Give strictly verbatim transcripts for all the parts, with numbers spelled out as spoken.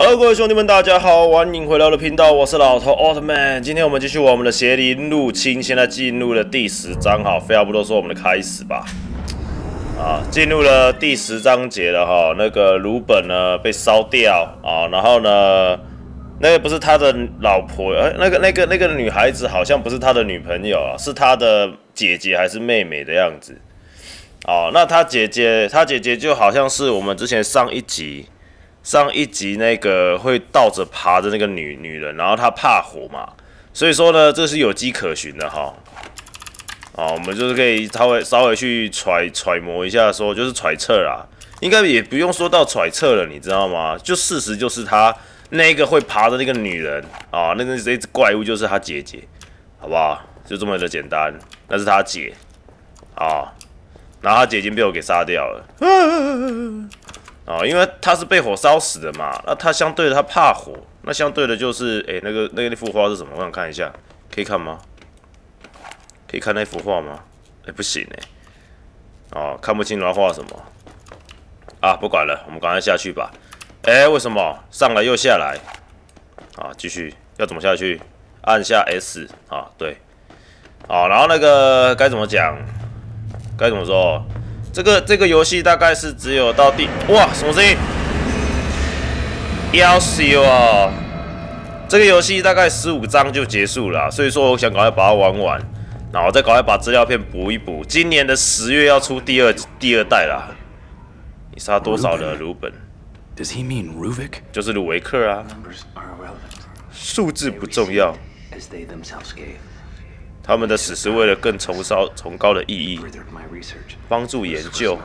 Hello， 各位兄弟们，大家好，欢迎回到我的频道，我是老头奥特曼。今天我们继续玩我们的邪灵入侵，现在进入了第十章，好，废话不多说，我们的开始吧。啊，进入了第十章节了哈，那个鲁本呢被烧掉啊，然后呢，那个不是他的老婆，哎、欸，那个那个那个女孩子好像不是他的女朋友啊，是他的姐姐还是妹妹的样子。哦，那他姐姐，他姐姐就好像是我们之前上一集。上一集那个会倒着爬的那个女女人，然后她怕火嘛，所以说呢，这是有迹可循的哈。哦，我们就是可以稍微稍微去揣揣摩一下说，就是揣测啦，应该也不用说到揣测了，你知道吗？就事实就是她那个会爬的那个女人啊，那个那只怪物就是她姐姐，好不好？就这么的简单，那是她姐啊，然后她姐已经被我给杀掉了。哦，因为他是被火烧死的嘛，那他相对的他怕火，那相对的就是，哎、欸，那个那个那幅画是什么？我想看一下，可以看吗？可以看那幅画吗？哎、欸，不行哎、欸，哦，看不清他画什么啊，不管了，我们赶快下去吧。哎、欸，为什么上来又下来？啊，继续要怎么下去？按下 S 啊，对，啊，然后那个该怎么讲？该怎么说？这个这个游戏大概是只有到第哇什么声音？要死哦！这个游戏大概十五章就结束了，所以说我想赶快把它玩完，然后再赶快把资料片补一补。今年的十月要出第二第二代啦。你杀多少的鲁本？就是鲁维克啊。数字不重要。他们的死是为了更崇高、崇高的意义，帮助研究。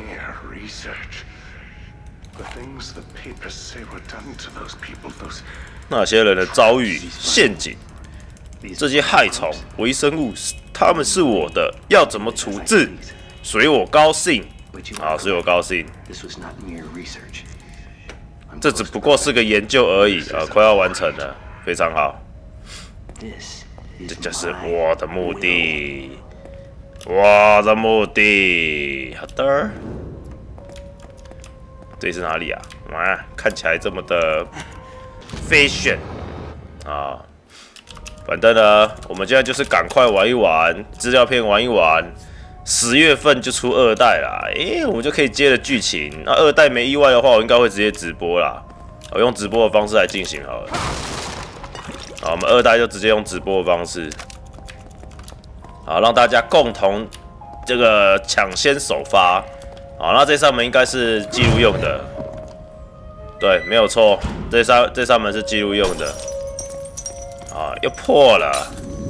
那些人的遭遇、陷阱，这些害虫、微生物，他们是我的，要怎么处置？所以我高兴啊，所以我高兴。这只不过是个研究而已啊，快要完成了，非常好。这就是我的目的，我的目的。好的，这里是哪里啊？哇，看起来这么的 fashion 啊！反正呢，我们现在就是赶快玩一玩资料片，玩一玩。十月份就出二代啦，诶、欸，我们就可以接着剧情。那二代没意外的话，我应该会直接直播啦。我用直播的方式来进行好了。好，我们二代就直接用直播的方式，好，让大家共同这个抢先首发。好，那这扇门应该是记录用的，对，没有错，这扇这扇门是记录用的。啊，又破了，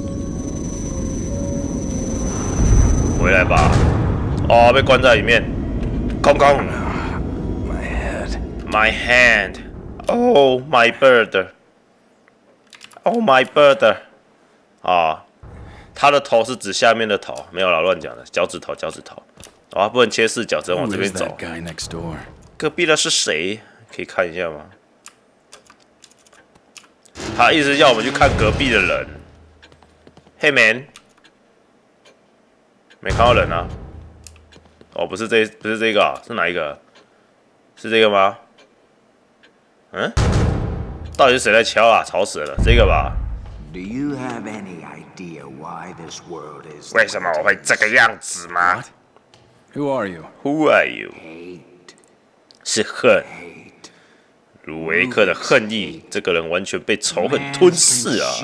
回来吧。哦，被关在里面，空空。My hand, oh my bird.Oh my bird！ 啊，他的头是指下面的头，没有啦，乱讲的，脚趾头，脚趾头。啊，不能切视角，只能往这边走。隔壁的是谁？可以看一下吗？他一直要我们去看隔壁的人。Hey man， 没看到人啊？哦，不是这，不是这个啊，是哪一个？是这个吗？嗯？到底是谁在敲啊？吵死了，这个吧。为什么我会这个样子吗 ？Who are you? Who are you? 是恨，鲁维克的恨意，这个人完全被仇恨吞噬啊！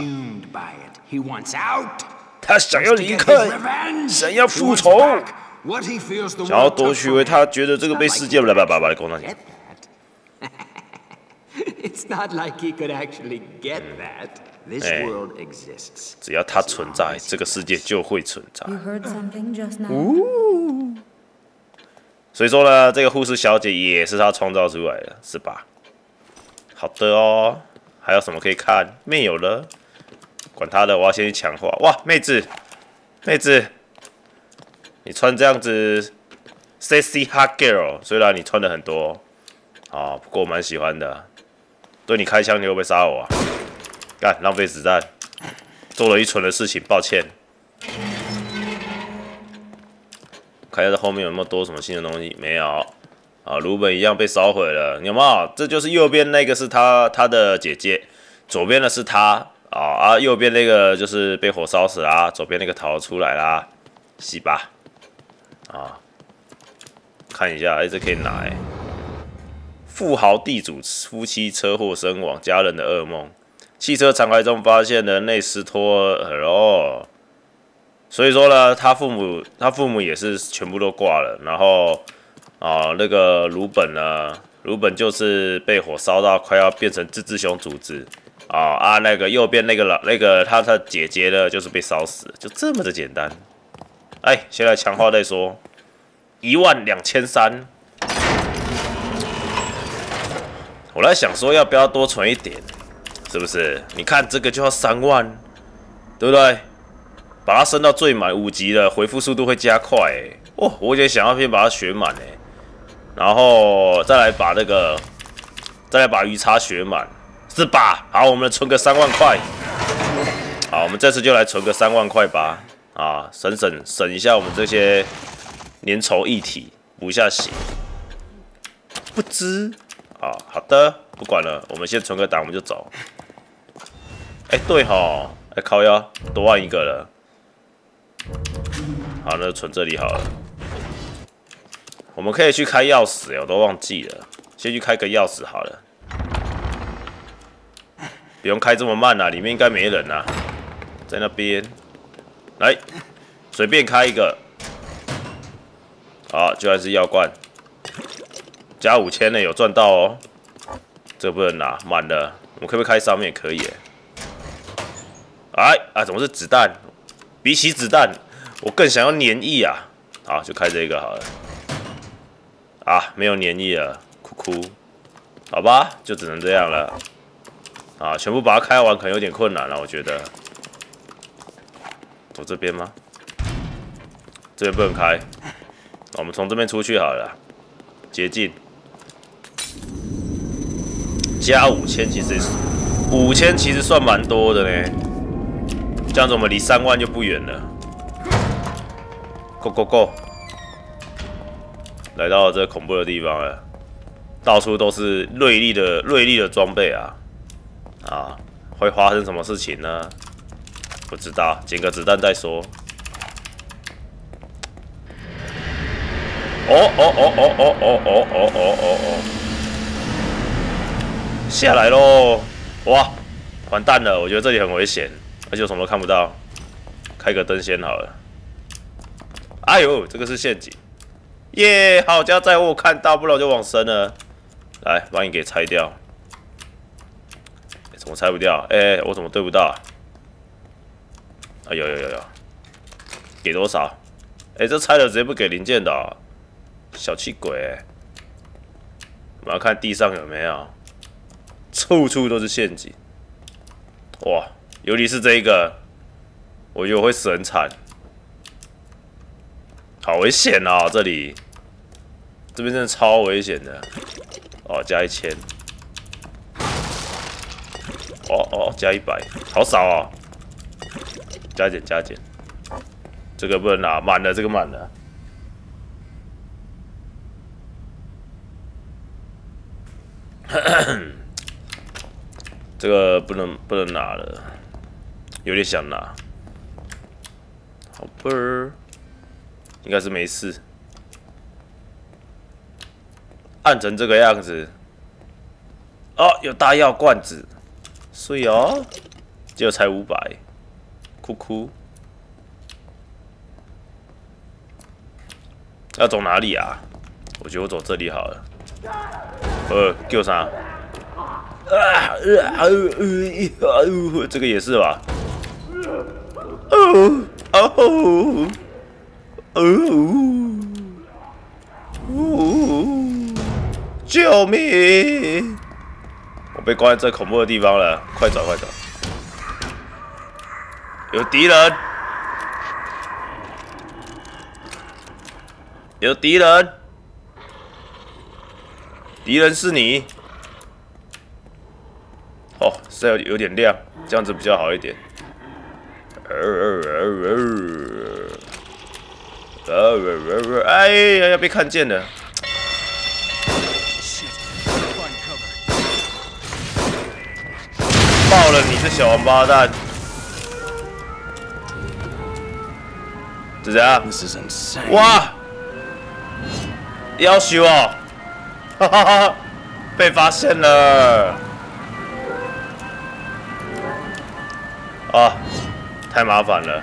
他想要离开，想要复仇，想要夺取回他觉得这个被世界……来吧吧吧，跟我讲。 It's not like he could actually get that. This world exists. 只要它存在，这个世界就会存在。 Ooh. 所以说呢，这个护士小姐也是他创造出来的，是吧？好的哦，还有什么可以看？没有了，管他的，我要先去强化。哇，妹子，妹子，你穿这样子 ，sexy hot girl， 虽然你穿的很多，啊，不过我蛮喜欢的。对你开枪，你会不会杀我啊？干，浪费子弹，做了一蠢的事情，抱歉。看一下这后面有没有多什么新的东西？没有。 啊，鲁本一样被烧毁了，有没有？这就是右边那个是他他的姐姐，左边的是他啊啊，右边那个就是被火烧死啦，左边那个逃出来啦，洗吧，啊，看一下，哎、欸，这可以拿哎、欸，富豪地主夫妻车祸身亡，家人的噩梦，汽车残骸中发现了内斯托尔哦，所以说呢，他父母他父母也是全部都挂了，然后。啊，那个鲁本呢？鲁本就是被火烧到快要变成自治熊组织啊啊！那个右边那个老那个他的姐姐呢，就是被烧死，就这么的简单。哎，先来强化再说，一万两千三。我在想说，要不要多存一点？是不是？你看这个就要三万，对不对？把它升到最满五级了，回复速度会加快、欸。哦，我也想要先把它学满哎、欸。然后再来把那个，再来把鱼叉学满，是吧？好，我们存个三万块。好，我们这次就来存个三万块吧。啊，省省省一下我们这些粘稠液体，补一下血。不知啊，好的，不管了，我们先存个档，我们就走。哎、欸，对哈，哎、欸、靠腰，多万一个了。好，那就存这里好了。我们可以去开钥匙，我都忘记了，先去开个钥匙好了。不用开这么慢啊，里面应该没人啊，在那边。来，随便开一个。好，居然是药罐，加五千呢，有赚到哦。这个不能拿，满了。我们可不可以开上面？可以耶。哎啊，怎么是子弹？比起子弹，我更想要粘液啊！好，就开这个好了。啊，没有粘液了，哭哭。好吧，就只能这样了。啊，全部把它开完可能有点困难了，我觉得。走这边吗？这边不能开。我们从这边出去好了，捷径。加五千，其实五千其实算蛮多的呢。这样子我们离三万就不远了。Go go go！ 来到了这个恐怖的地方了，到处都是锐利的锐利的装备啊！啊，会发生什么事情呢？不知道，捡个子弹再说。哦哦哦哦哦哦哦哦哦哦哦！下来喽！哇，完蛋了！我觉得这里很危险，而且我什么都看不到。开个灯先好了。哎呦，这个是陷阱！耶，好家在我看到，不然我就往生了。来，把你给拆掉。欸、怎么拆不掉？哎、欸，我怎么对不到啊？啊，有有有有，给多少？哎、欸，这拆了直接不给零件的、喔，小气鬼、欸！我们要看地上有没有，处处都是陷阱。哇，尤其是这一个，我觉得我会死很惨。好危险哦！这里，这边真的超危险的。哦，加一千。哦哦，加一百，好少哦。加减加减，这个不能拿，满了，这个满了。这个不能不能拿了，有点想拿。好吧。应该是没事，按成这个样子。哦，有大药罐子，所以哦，结果才五百，哭哭。要走哪里啊？我觉得我走这里好了。呃，叫啥？啊呃呃呃，这个也是吧？哦哦。哦哦！救命！我被关在这恐怖的地方了，快走快走！有敌人！有敌人！敌人是你！哦，是要有点亮，这样子比较好一点。呃呃呃呃。呃呃呃，哎呀，要被看见了！ 爆了你这小王八蛋！是怎样？ This is insane. 哇！要求哦，哈哈哈，被发现了！啊，太麻烦了。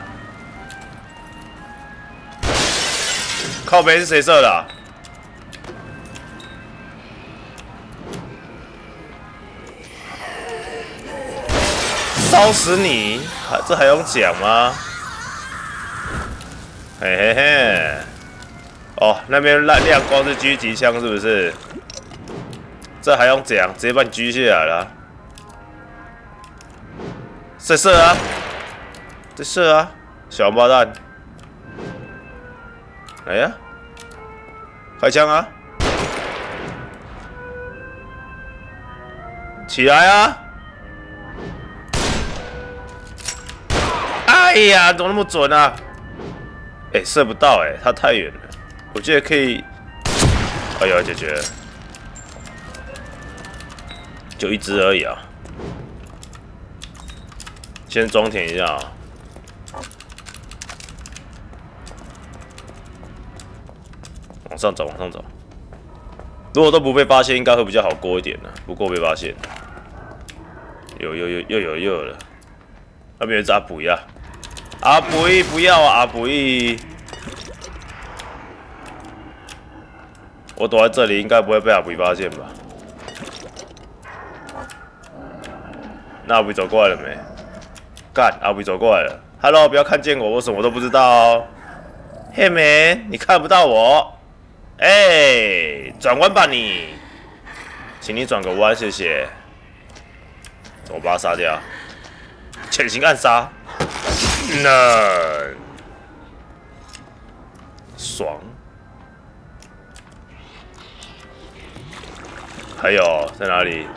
靠北是谁射的、啊？烧死你！还这还用讲吗？嘿嘿嘿！哦，那边亮亮光是狙击枪是不是？这还用讲？直接把你狙下来了。再射啊！再射啊！小王八蛋！来呀！开枪啊！起来啊！哎呀，怎么那么准啊？哎、欸，射不到哎、欸，他太远了。我记得可以。哎呦，解决了，就一只而已啊。先装填一下啊。往上走，往上走。如果都不被发现，应该会比较好过一点呢。不过被发现，有有有又有又有了。那边有一只阿补呀，阿补不要啊，阿补！我躲在这里，应该不会被阿补发现吧？那阿补走过来了没？干，阿补走过来了。Hello， 不要看见我，我什么都不知道哦。嘿妹，你看不到我。哎、欸，转弯吧你，请你转个弯，谢谢。我把他杀掉，潜行暗杀，那爽。还有在哪里？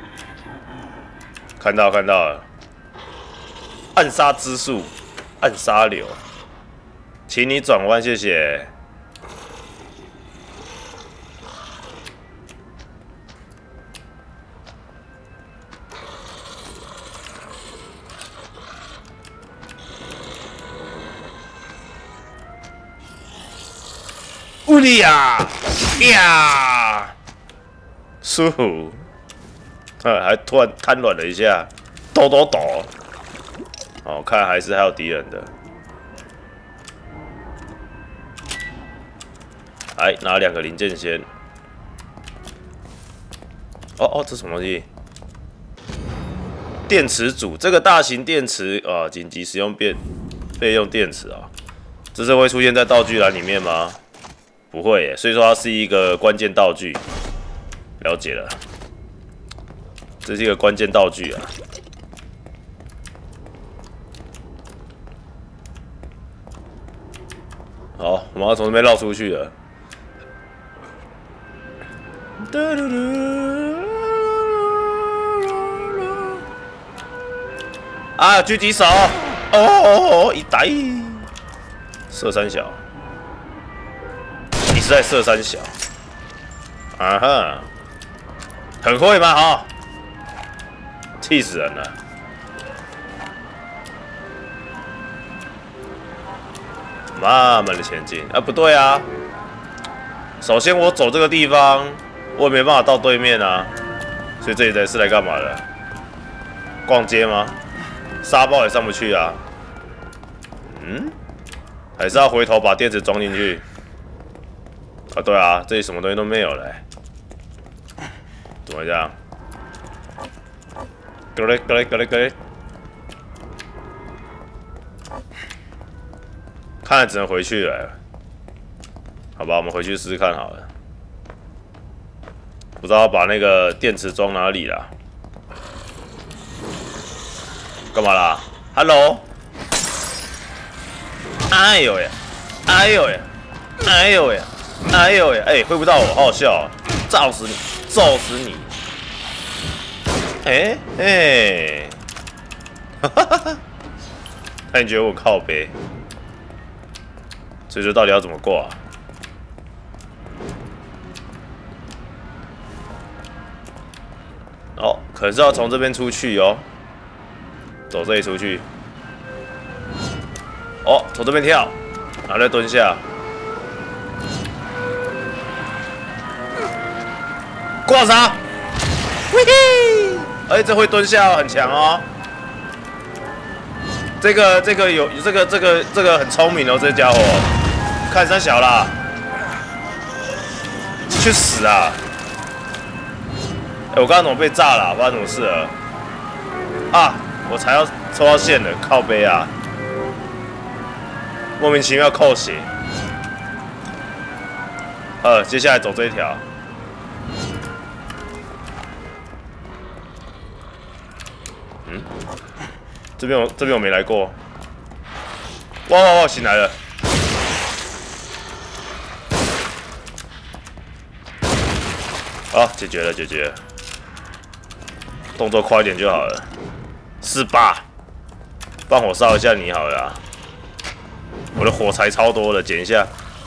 看到看到了，暗杀之术，暗杀流，请你转弯，谢谢。乌利亚呀，舒服，啊，还突然瘫软了一下，抖抖抖。哦，看来还是还有敌人的。来，拿两个零件先。哦哦，这什么东西？电池组，这个大型电池啊，紧急使用备备用电池啊，这是会出现在道具栏里面吗？不会耶，所以说它是一个关键道具。了解了，这是一个关键道具啊。好，我们要从这边绕出去了。啊，狙击手！哦哦哦，一打射三小。你是在射三小？啊哈，很会吗？哈，气死人了！慢慢的前进啊，不对啊。首先我走这个地方，我也没办法到对面啊，所以这里才是来干嘛的？逛街吗？沙包也上不去啊。嗯，还是要回头把电池装进去。啊，对啊，这里什么东西都没有了、欸，怎么这样？咯嘞咯嘞咯嘞咯嘞，看来只能回去了。好吧，我们回去试试看好了。不知道把那个电池装哪里啦？干嘛啦 ？Hello？ 哎呦喂！哎呦喂！哎呦喂！哎呦喂！哎，挥不到我，好好笑、哦，炸死你，揍死你！哎哎，哈哈哈！那你觉得我靠北？所以说到底要怎么过啊？哦，可是要从这边出去哦。 走这里出去。哦，从这边跳，然后再蹲下。挂杀！喂嘿！哎，这会蹲下很强哦。这个这个有这个这个这个很聪明哦，这家伙。看三小啦，去死啊！哎，我刚刚怎么被炸了？发生什么事了？啊！我才要抽到线了，靠背啊！莫名其妙扣血。呃，接下来走这一条。嗯，这边我这边我没来过。哇哇哇！醒来了。好，解决了，解决了。动作快一点就好了。是吧？帮我烧一下你好了啊。我的火柴超多的，捡一下。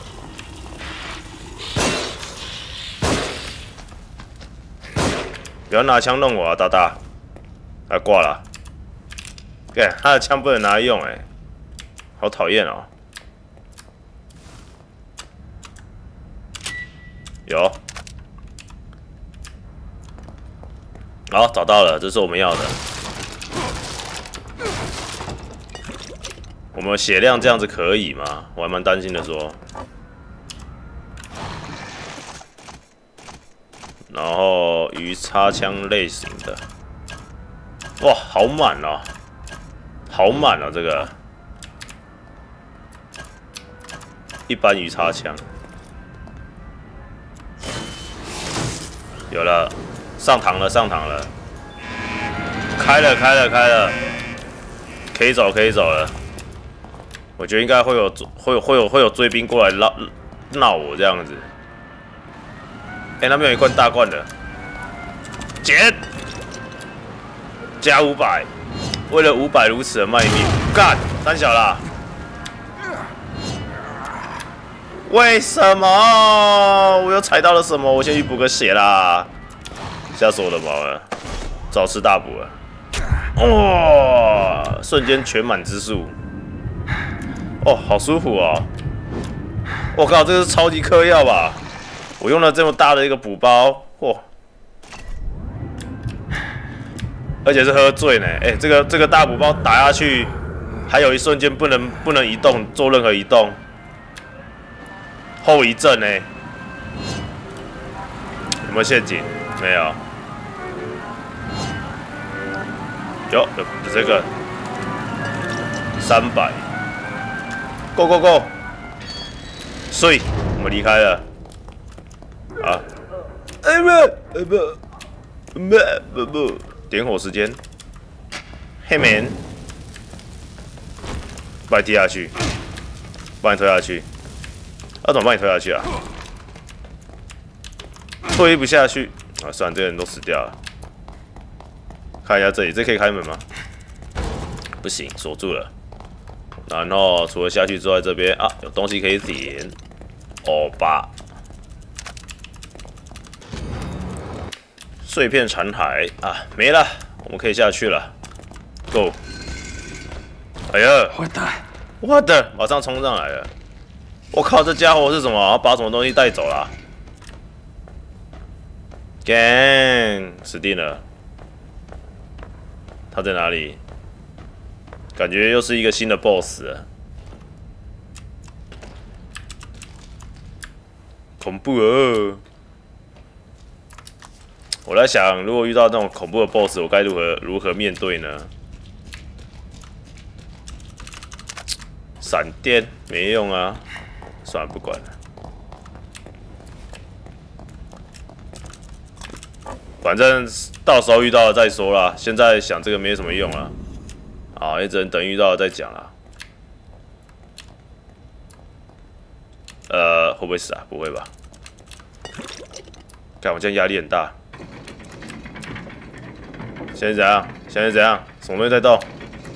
不要拿枪弄我啊，大大！啊，挂了。对，他的枪不能拿来用，哎，好讨厌哦。有。好，找到了，这是我们要的。我们血量这样子可以吗？我还蛮担心的说。然后鱼叉枪类型的，哇，好满哦，好满哦，这个一般鱼叉枪有了。上膛了，上膛了，开了，开了，开了，可以走，可以走了。我觉得应该会有，会有，会有，会有追兵过来闹闹我这样子。哎、欸，那边有一罐大罐的，捡，加五百，为了五百如此的卖命，干，三小啦。为什么？我又踩到了什么？我先去补个血啦。吓死我的毛了，早吃大补了。哇、哦，瞬间全满之数。哦，好舒服哦！我靠，这是超级嗑药吧？我用了这么大的一个补包，嚯！而且是喝醉呢。哎、欸，这个这个大补包打下去，还有一瞬间不能不能移动，做任何移动。后遗症呢？有没有陷阱？没有。有有有这个三百 ，Go Go Go， 所以我们离开了。啊，哎不不不不不，点火时间，黑门，把你踢下去，把你推下去，要、啊、怎么把你推下去啊？推不下去啊！算了，这些人都死掉了。看一下这里，这可以开门吗？不行，锁住了。然后除了下去之外，这边啊有东西可以点。欧巴，碎片残骸啊，没了，我们可以下去了。Go！ 哎呀， 我的， 我的，马上冲上来了！我靠，这家伙是什么？把什么东西带走了？Gang， 死定了！他在哪里？感觉又是一个新的 boss 了，恐怖哦！我在想，如果遇到那种恐怖的 boss， 我该如何如何面对呢？闪电没用啊，算了，不管了。反正到时候遇到了再说啦，现在想这个没什么用啦。啊，也只能等遇到了再讲啦。呃，会不会死啊？不会吧？看我这样压力很大。现在怎样？现在怎样？什么东西在动？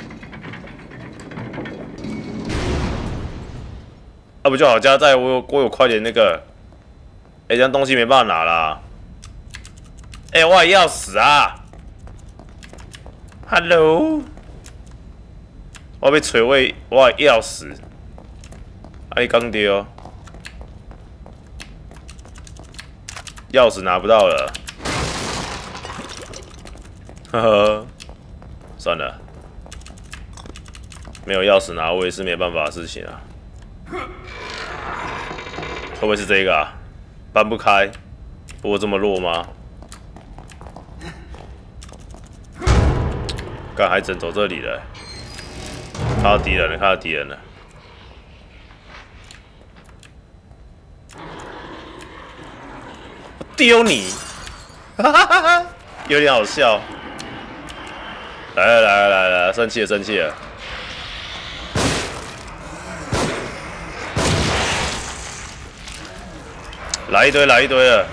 啊，不就好加在我有我有快点那个，哎、欸，这样东西没办法拿啦。哎、欸，我也要死啊 ！Hello， 我被锤位，我钥匙，啊你刚丢，钥匙拿不到了，呵呵，算了，没有钥匙拿，我也是没办法的事情啊。会不会是这个啊？搬不开，不过这么弱吗？干还真走这里了、欸。 看到敌人了，看到敌人了。丢你！哈哈哈哈，有点好笑。来了来了来了，生气了生气了。来一堆来一堆了。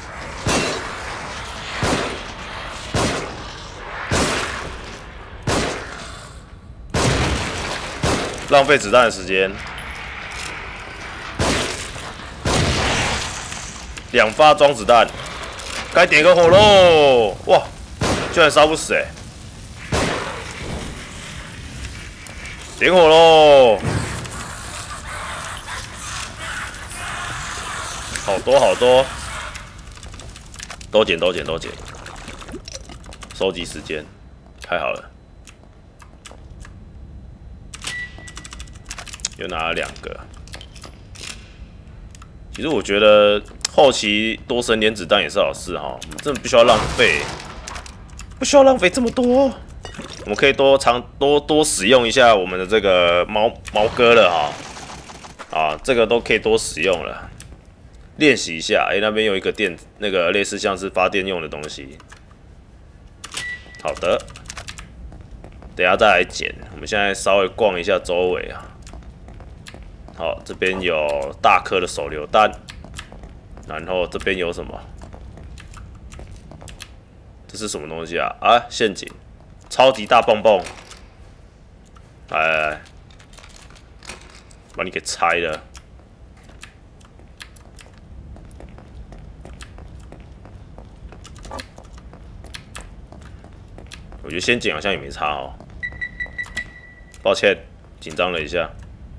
浪费子弹的时间，两发装子弹，该点个火喽！哇，居然烧不死哎、欸！点火喽！好多好多，都捡都捡都捡，收集时间，太好了。 又拿了两个。其实我觉得后期多省点子弹也是好事哈，我们真的不需要浪费，不需要浪费这么多。我们可以多常多多使用一下我们的这个毛毛哥了哈，啊，这个都可以多使用了，练习一下。哎、欸，那边有一个电，那个类似像是发电用的东西。好的，等一下再来捡。我们现在稍微逛一下周围啊。 好，这边有大颗的手榴弹，然后这边有什么？这是什么东西啊？啊，陷阱，超级大蹦蹦！来来来，把你给拆了。我觉得先捡好像也没差哦。抱歉，紧张了一下。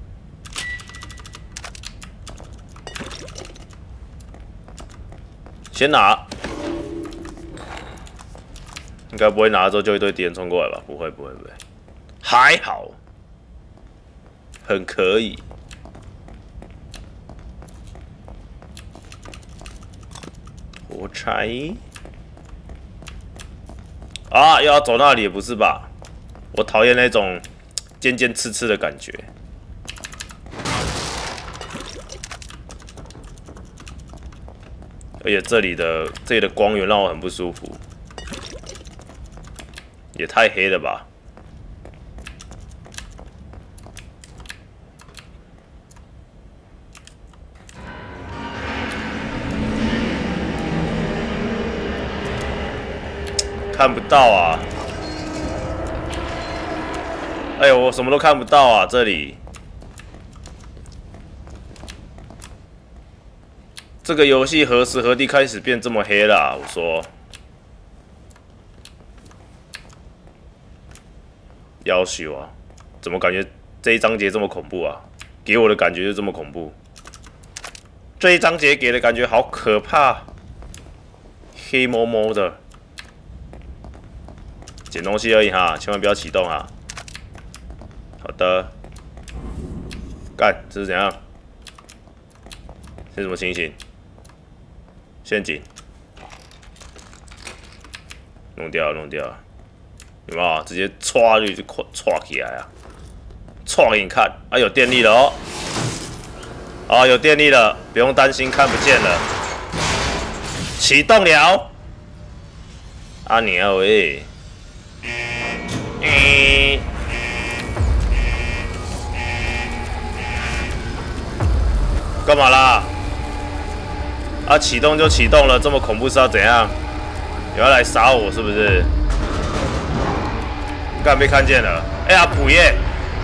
先拿，应该不会拿了之后就一堆敌人冲过来吧？不会，不会，不会，还好，很可以。火柴啊，又要走那里，不是吧？我讨厌那种尖尖刺刺的感觉。 而且这里的这里的光源让我很不舒服，也太黑了吧！看不到啊！哎呦，我什么都看不到啊！这里。 这个游戏何时何地开始变这么黑了、啊？我说，要求啊，怎么感觉这一章节这么恐怖啊？给我的感觉就这么恐怖。这一章节给的感觉好可怕，黑蒙蒙的。捡东西而已哈，千万不要启动啊！好的，干，这是怎样？这是什么情形？ 陷阱，弄掉，弄掉，有没有？直接歘就就歘起来啊！歘给你看，啊，有电力了哦！啊，有电力了，不用担心看不见了。启动了，啊鸟喂！嗯，干嘛啦？ 啊！启动就启动了，这么恐怖是要怎样？有要来杀我是不是？干被看见了！哎呀，普耶！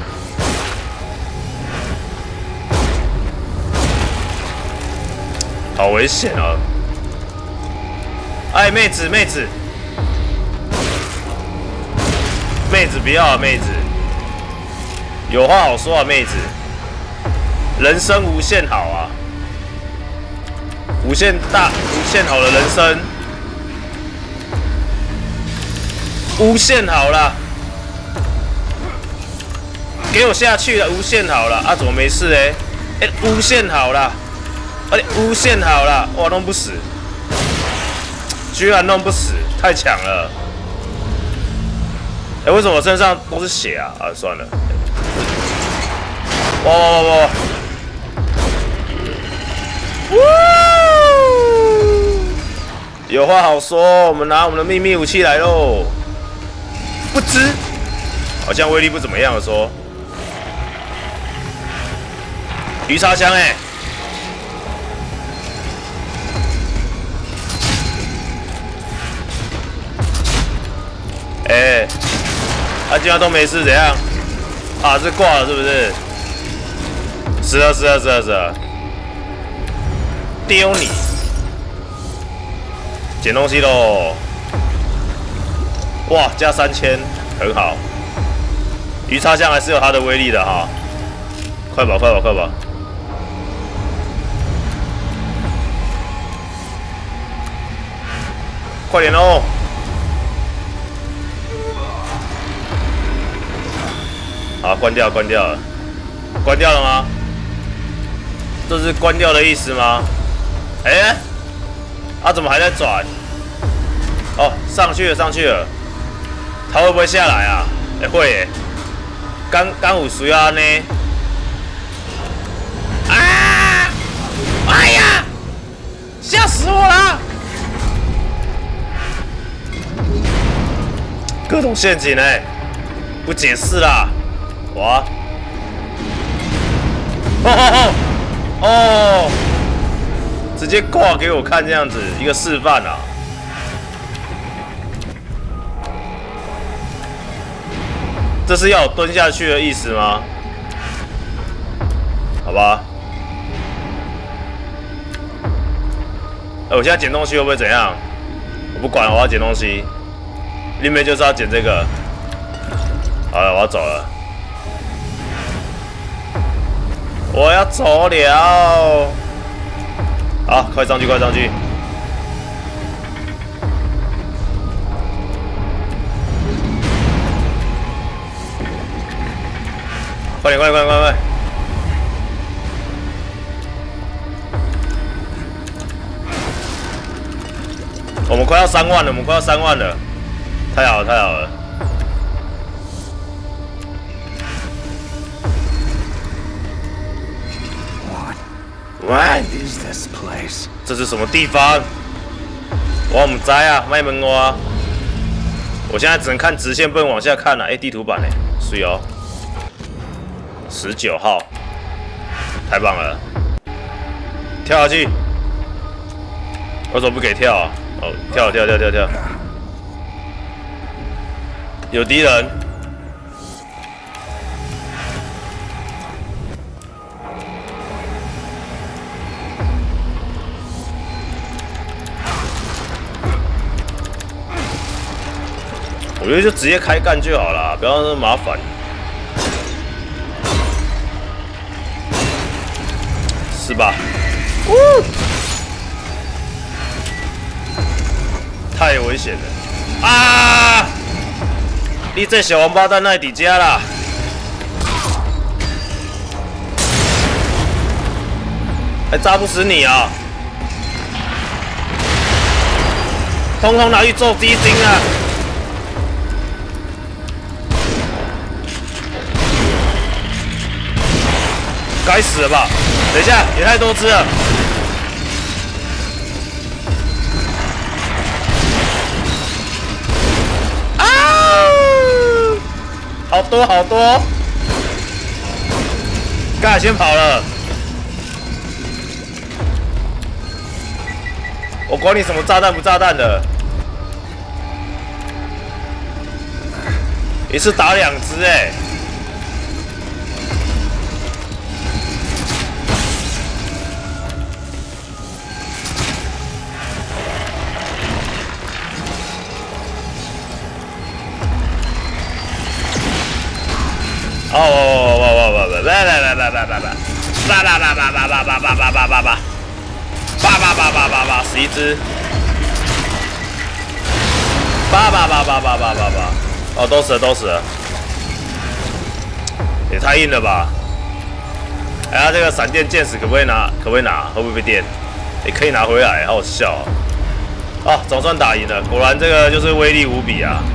好危险啊！哎，妹子，妹子，妹子不要啊，妹子！ 有话好说啊，妹子。人生无限好啊，无限大、无限好的人生，无限好啦。给我下去了，无限好了啊！怎么没事哎？哎、欸，无限好了，而且无限好了，哇，弄不死，居然弄不死，太强了！哎、欸，为什么我身上都是血啊？啊，算了，哇哇哇哇！有话好说，我们拿我们的秘密武器来喽！不知，好像威力不怎么样了，说。鱼叉枪哎、欸，哎、欸，他、啊、竟然都没事，怎样？啊，这挂了是不是？是啊是啊是啊是啊，丢你！捡东西喽！哇，加三千，很好。鱼叉枪还是有它的威力的哈，快跑快跑快跑！快点哦！好，关掉，关掉了，关掉了吗？这是关掉的意思吗？哎、欸，啊，怎么还在转？哦，上去了，上去了，他会不会下来啊？哎、欸，会耶！刚刚有需要呢？啊！哎呀，吓死我了！各种陷阱哎、欸，不解释啦！哇！哦哦哦哦！直接挂给我看这样子，一个示范啊！这是要我蹲下去的意思吗？好吧。哎、欸，我现在捡东西会不会怎样？我不管了，我要捡东西。里面就是要捡这个。好了，我要走了。我要走了。好，快上去，快上去。快点，快点，快点，快点！我们快要三万了，我们快要三万了。太好了，太好了！ What is this place? 这是什么地方？我唔知啊，卖问我啊！我现在只能看直线，不能往下看了、啊。哎、欸，地图版哎，水哦，十九号，太棒了！跳下去，为什么不给跳啊？哦，跳跳跳跳跳！有敌人！我觉得就直接开干就好了，不要那么麻烦。是吧？呜！太危险了！啊！你这小王八蛋那底家啦！还炸不死你啊！通通拿去做基金啊！ 该死了吧！等一下，也太多只了。啊！好多好多！刚才先跑了。我管你什么炸弹不炸弹的，一次打两只哎、欸。 哦哦哦不不来来来来来来来，叭叭叭叭叭叭叭叭叭叭叭叭，叭叭叭叭叭叭，十一只，叭叭叭叭叭叭叭叭，哦，都死了都死了，也太硬了吧！哎呀，这个闪电剑矢可不可以拿？可不可以拿？会不会被电？也可以拿回来，好好笑啊！啊，总算打赢了，果然这个就是威力无比啊！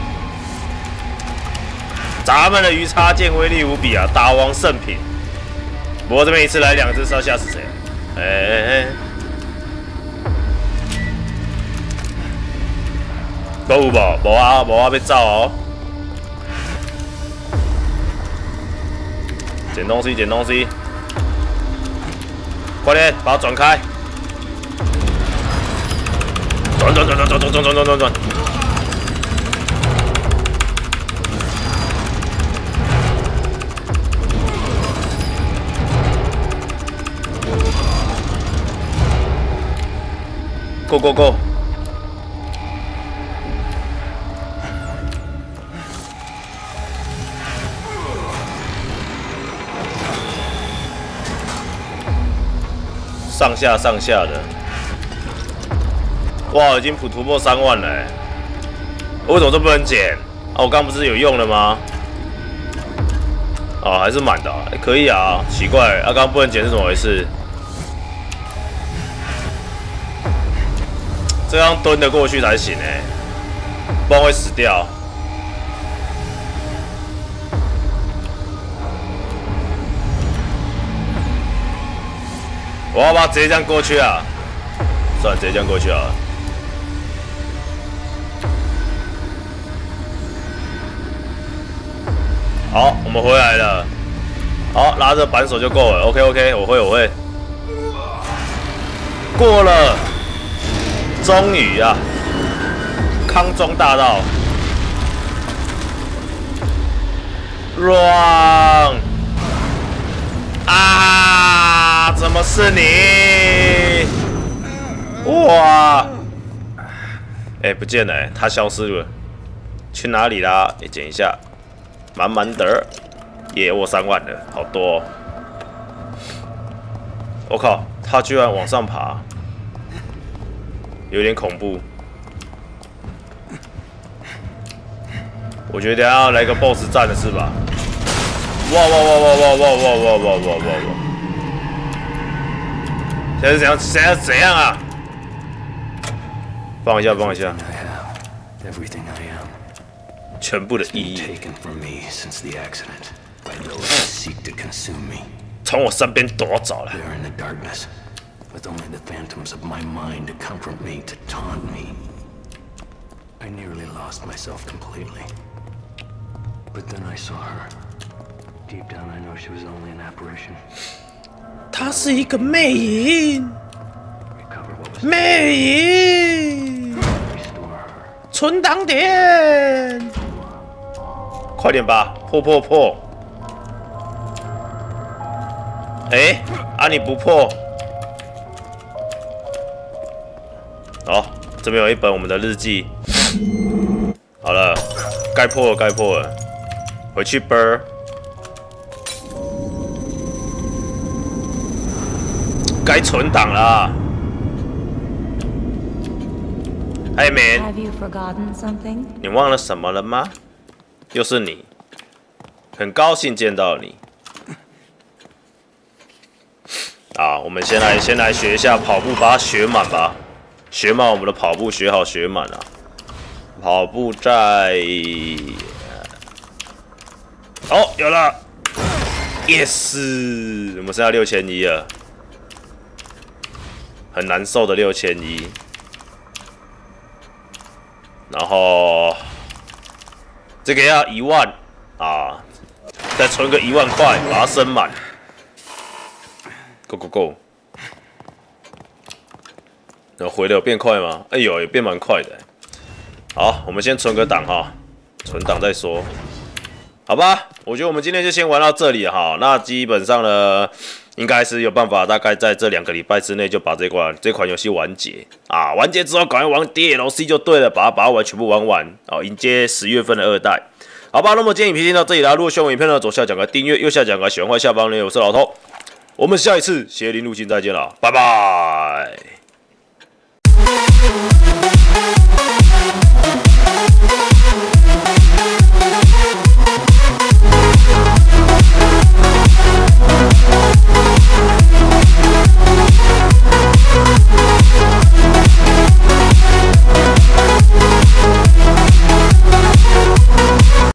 咱们的鱼叉剑威力无比啊，打王圣品。不过这边一次来两只是要吓死谁？哎哎哎！都有无？无啊，无啊，要走哦！捡东西，捡东西，快点把它转开！转转转转转转转转转转！Go go go！ 上下上下的，哇，已经普突破三万了哎！为什么这不能捡？啊，我刚不是有用了吗？哦，还是满的、啊欸，可以啊，奇怪，啊，刚不能捡是怎么回事？这样蹲得过去才行哎，不然会死掉。我要不要直接这样过去啊？算了，直接这样过去啊。好，我们回来了。好，拉着扳手就够了。OK OK， 我会我会。过了。终于啊，康庄大道 ，Run！ 啊，怎么是你？哇！哎、欸，不见了、欸，他消失了，去哪里啦？也、欸、捡一下，满满的，耶，我三万了，好多、哦！我靠，他居然往上爬！有点恐怖，我觉得等下要来个 B O S S 战的是吧？哇哇哇哇哇哇哇哇哇哇哇哇！现在是怎样？现在是怎样啊？放一下，放一下。全部的意义。从我身边夺走了。 With only the phantoms of my mind to comfort me, to taunt me. I nearly lost myself completely. But then I saw her. Deep down, I know she was only an apparition. 她是一个魅影，魅影，存档点，快点吧，破破破！哎、欸，啊你不破？好，这边有一本我们的日记。好了，该破了，该破了，回去啵儿。该存档啦。Hey man， 你忘了什么了吗？又是你，很高兴见到你。啊，我们先来先来学一下跑步，把它学满吧。学满我们的跑步，学好学满啊！跑步在……哦，有了 ，yes， 我们剩下六千一了，很难受的六千一。然后这个要一万啊，再存个一万块，把它升满。Go go go！ 有回流变快吗？哎呦，也变蛮快的。好，我们先存个档哈，存档再说，好吧？我觉得我们今天就先玩到这里哈。那基本上呢，应该是有办法，大概在这两个礼拜之内就把这款这款游戏完结啊。完结之后，赶快玩 D L C 就对了，把它把它玩全部玩完哦，迎接十月份的二代。 好吧，那么今天影片先到这里啦。如果喜欢我影片呢，左下角个订阅，右下角个喜欢，下方留言。我是老头，我们下一次邪灵入侵再见啦，拜拜。